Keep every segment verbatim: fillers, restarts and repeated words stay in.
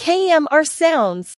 K M R Sounds.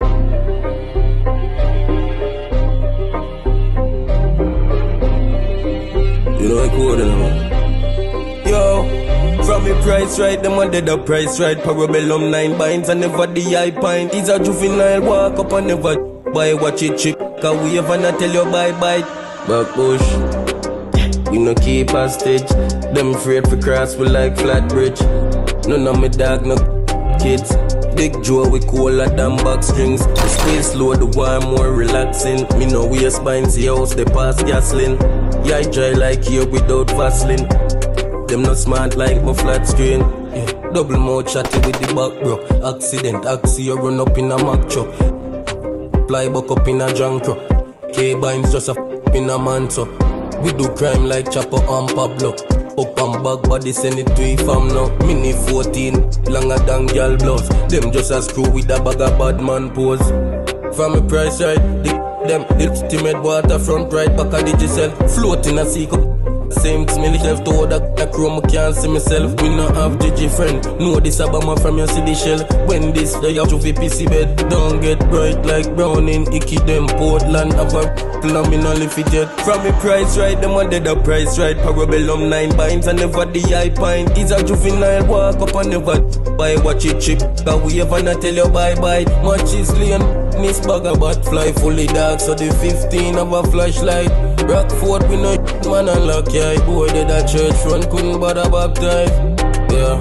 You know I code now. Yo, from me price right, them under the price right. Parabellum nine binds and never the high pint. Is a juvenile walk up and never buy watch it chip. Cause we ever not tell you bye bye. Back push, we no keep hostage. Them afraid for cross we like flat bridge. None of me dog no kids. Big Joe we cool at them back strings. The space slow, the war more relaxing. Me no waste spine, see house they pass gasoline. Yeah, I dry like here without Vaseline. Them not smart like my flat screen. Yeah. Double mouth chatty with the back bro. Accident, axi you run up in a Mack truck. Fly buck up in a junk truck. K-binds just a f in a man so. We do crime like Chopper and Pablo. Up and back body send it to a fam now. Mini fourteen, longer than girl blouse. Them just a screw with a bag of bad man pose. From a price right, the them the timid waterfront right back of the Giselle. Floating a sea cup. Same smell left to that chrome, I can't see myself. We not have G G friend. Know this Obama from your city shell. When this they have to P C bed. Don't get bright like brown in icky them Portland. Have a plumbing on if it yet. From me price right, them under the price right. Parabellum nine binds and never the high pint. Is a juvenile walk up and never buy watch it chip. Cause we ever not tell you bye bye. Much is lean. Miss bag a bat fly fully dark. So the fifteen have a flashlight. Rockford we no man and lock yeah. Boy did a church front couldn't bother baptize. Yeah.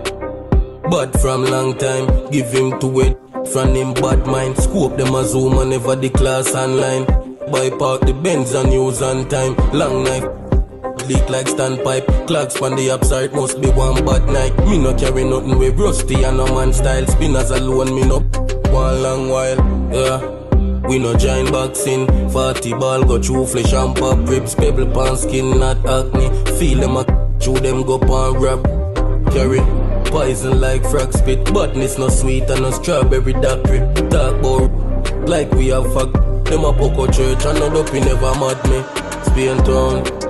But from long time give him to it from him bad mind. Scope them a zoom and never the class online. Buy park the Benz and use on time. Long knife leak like standpipe. Clocks from the upside must be one bad night. Me no carry nothing with rusty and no man style. Spinners alone me no one long while. Yeah. We no giant boxing, forty ball go through flesh and pop ribs, pebble pan skin, not acne. Feel them a chew them go pan rap. Carry poison like frog spit, badness no sweet and no strawberry daiquiri. Talk about like we have fuck. Them a poco church and no dopey never mad me. Spain town.